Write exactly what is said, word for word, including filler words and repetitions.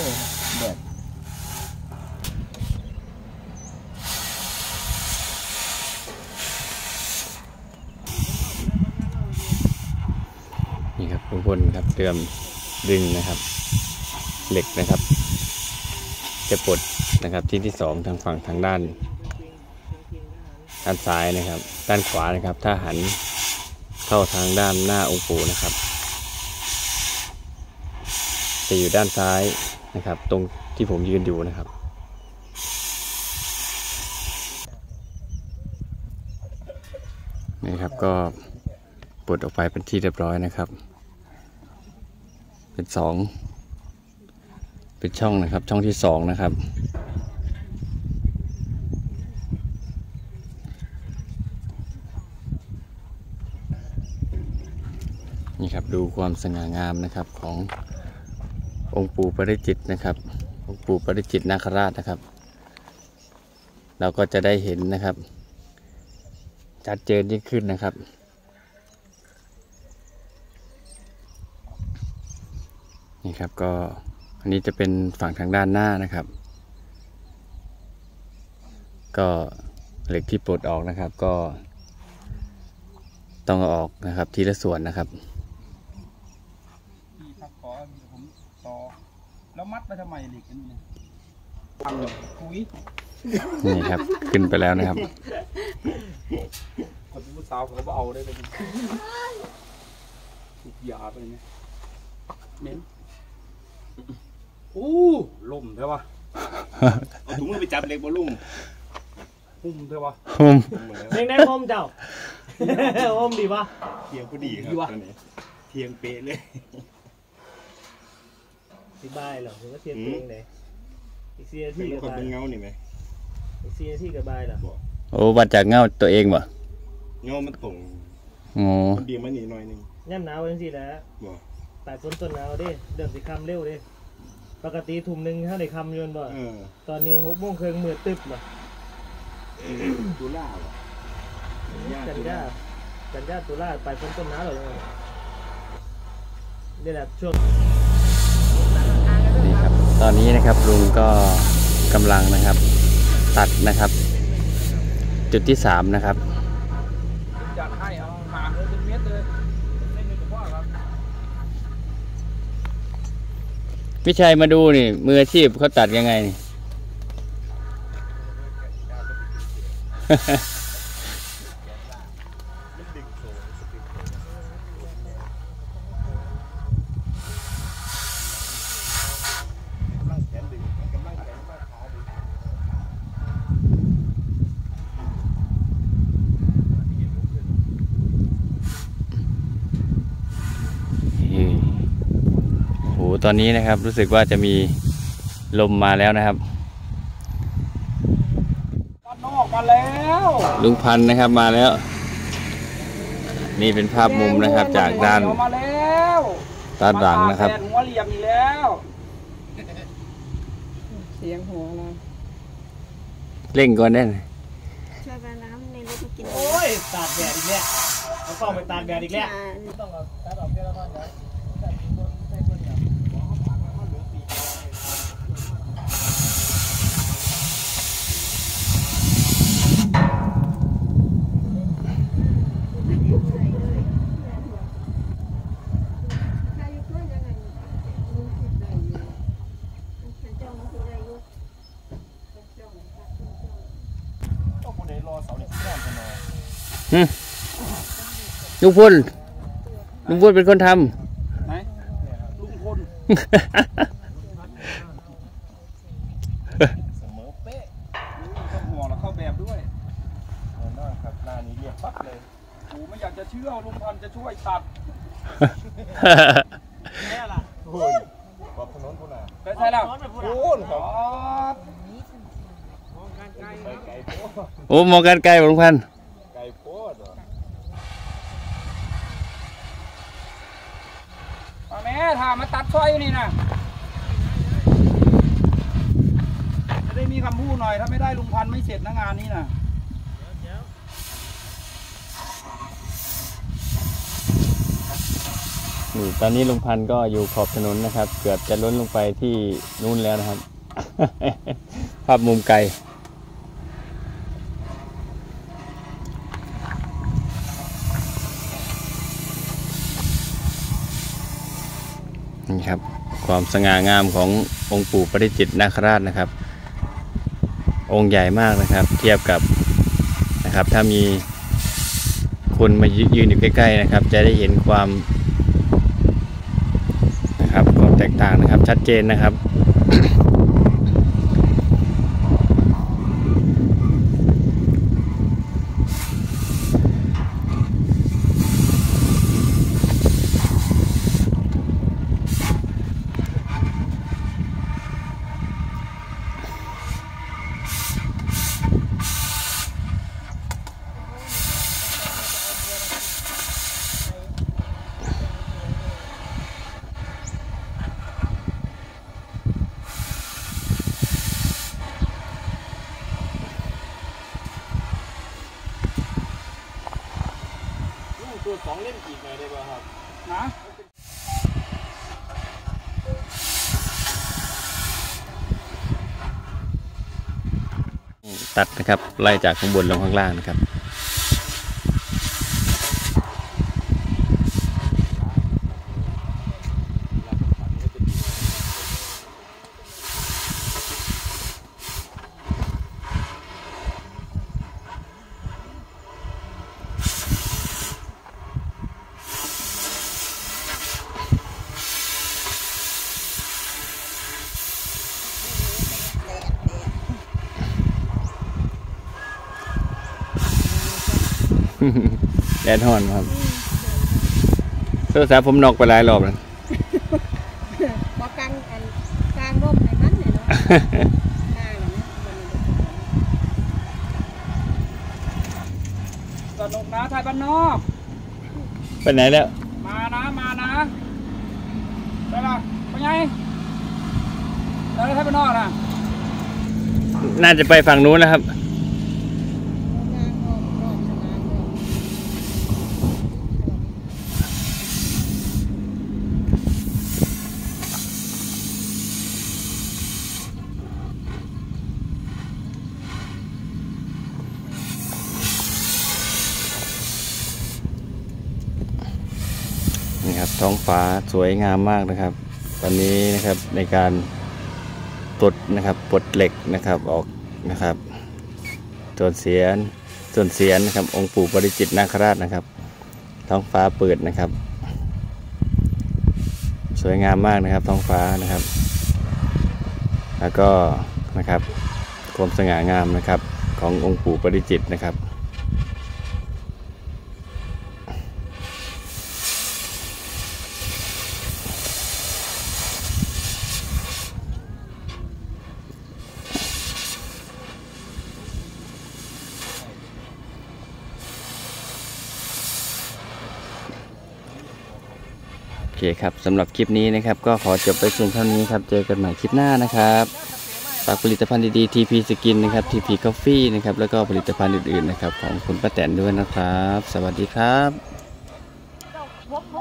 เลยแดดนี่ครับทุกคนครับเตรียมดึงนะครับเหล็กนะครับจะปลดนะครับที่ที่สองทางฝั่งทางด้านด้านซ้ายนะครับด้านขวานะครับถ้าหันเข้าทางด้านหน้าองค์ปู่นะครับจะอยู่ด้านซ้ายนะครับตรงที่ผมยืนอยู่นะครับนี่ครับก็ปลดออกไปเป็นที่เรียบร้อยนะครับเป็นสองเป็นช่องนะครับช่องที่สองนะครับนี่ครับดูความสง่างามนะครับขององค์ปู่ปาริจิตนะครับองค์ปู่ปาริจิตนาคราชนะครับเราก็จะได้เห็นนะครับชัดเจนยิ่งขึ้นนะครับนี่ครับก็อันนี้จะเป็นฝั่งทางด้านหน้านะครับก็เหล็กที่ปลดออกนะครับก็ต้องเอาออกนะครับทีละส่วนนะครับพี่ครับขอผมต่อแล้วมัดไปทำไมเหล็กอันนี้ทำแบบคุยนี่ครับขึ้นไปแล้วนะครับคนผู้สาวเขาก็เอาได้เลยถูกยาไปไหมเน้นอู้ล่มใช่ปะเอาถุงมือไปจับเหล็กบอลลุ่มหุ่มใช่ปะหุ่มเพียงได้ห่มเจ้าห่มดีปะเทียงก็ดีครับตอนนี้เทียงเป๊ะเลยสิบายเหรอผมก็เทียงเองเลยอีเซียที่กับบายเป็นเงาหนิไหมอีเซียที่กับบายเหรอโอ้วัดจากเงาตัวเองบ่เงามันตรงอ๋อมันดีมันหนีหน่อยนึงย่ำหนาวจังสิแล้วปลายฝนต้นหนาวดิเดิมสิคำเร็วดิปกติทุ่มหนึ่งถ้าได้คำยนบ่ตอนนี้หกโมงครึ่งมืดตึ๊บบ่ตุลาเหรอกันยากันยาตุลาปลายฝนต้นหนาวเหรอนี่แหละช่วงนี่ครับตอนนี้นะครับลุงก็กำลังนะครับตัดนะครับจุดที่สามนะครับจัดให้เอาหาเลยเป็นเม็ดเลยไม่มีตัวครับพี่ชัยมาดูนี่มืออาชีพเขาตัดยังไงนี่ตอนนี้นะครับรู้สึกว่าจะมีลมมาแล้วนะครับบ้านนอกมาแล้วลุงพันธ์นะครับมาแล้วนี่เป็นภาพมุมนะครับจากด้านด้านหลังนะครับหัวเหลี่ยมอีกแล้วเสียงหัวเราเร่งก่อนได้ช่วยไปน้ำในรถมากินโอ้ยตากแดดอีกแล้วเขาต้องไปตากแดดอีกแล้วต้องเอาตัดออกเพื่อละท่อนลุงพลลุงพลเป็นคนทำไหนลุงพลเสมอเป๊ะต้องห่อแล้วเข้าแบบด้วยเหมือนว่าครับหน้านี้เรียบปั๊บเลยกูไม่อยากจะเชื่อลุงพันจะช่วยตัดแม่ล่ะโอ้ยขอบถนนพุ่นอ่ะใช่แล้วโอ้ยครับโอ้มองกันไกลลุงพันไก่โพดมาแม่ถามมาตัดสร้อยนี่นะจะได้มีคำพูดหน่อยถ้าไม่ได้ลุงพันไม่เสร็จนะงานนี้นะนี่ตอนนี้ลุงพันธุ์ก็อยู่ขอบถนนนะครับ เกือบจะล้นลงไปที่นู้นแล้วนะครับ ภาพมุมไกลนี่ครับความสง่างามขององค์ปู่ปาริจิตนาคราชนะครับ องค์ใหญ่มากนะครับ เทียบกับนะครับถ้ามีคนมายืนอยู่ใกล้ๆนะครับ จะได้เห็นความนะครับความแตกต่างนะครับชัดเจนนะครับ ตัวสองเล่มกี่ไงได้ป่ะครับนะตัดนะครับไล่จากข้างบนลงข้างล่างนะครับแดดฮ้อนครับโทรศัพท์ผมนอกไปหลายรอบแล้วบอกกลางอันกลางร่มในมันเนี่ยเนาะหน้าเนี่ยนะสนุกนะไทยบ้านนอกไปไหนแล้วมานะมานะไปละไปไงแล้วไทยบ้านนอกนะน่าจะไปฝั่งนู้นนะครับนี่ครับท้องฟ้าสวยงามมากนะครับตอนนี้นะครับในการปลดนะครับปลดเหล็กนะครับออกนะครับส่วนเสียนส่วนเสียนนะครับองค์ปู่ปาริจิตนาคราชนะครับท้องฟ้าเปิดนะครับสวยงามมากนะครับท้องฟ้านะครับแล้วก็นะครับความสง่างามนะครับขององค์ปู่ปาริจิตนะครับโอเคครับสำหรับคลิปนี้นะครับก็ขอจบไปเพียงเท่านี้ครับเจอกันใหม่คลิปหน้านะครับฝากผลิตภัณฑ์ดีๆ ที พี Skin นะครับ ที พี Coffee นะครับแล้วก็ผลิตภัณฑ์อื่นๆนะครับของคุณป้าแตนด้วยนะครับสวัสดีครับ